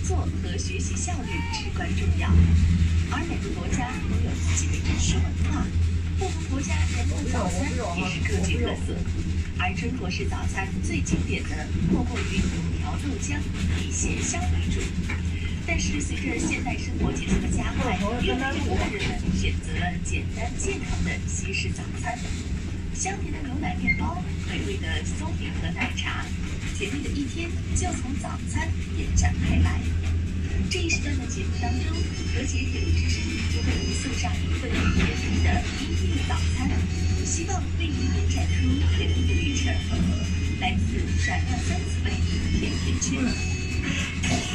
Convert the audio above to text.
作和学习效率至关重要。而每个国家都有自己的饮食文化，不同国家人们的早餐也是各具特色。而中国式早餐最经典的莫过于油条豆浆，以咸香为主。但是随着现代生活节奏的加快，越来越多的人们选择了简单健康的西式早餐。香甜的牛奶面包，美味的松饼和奶茶，甜蜜的一天就从早餐延展开来。这一时段的节目当中，和谐铁路之声就为您送上一份甜蜜的音律早餐，希望为您延展出甜蜜的旅程。来自转让3次味甜甜圈。